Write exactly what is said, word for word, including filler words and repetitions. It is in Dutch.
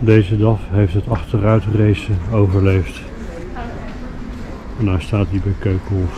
Deze D A F heeft het achteruitracen overleefd. En daar staat hij bij Keukenhof.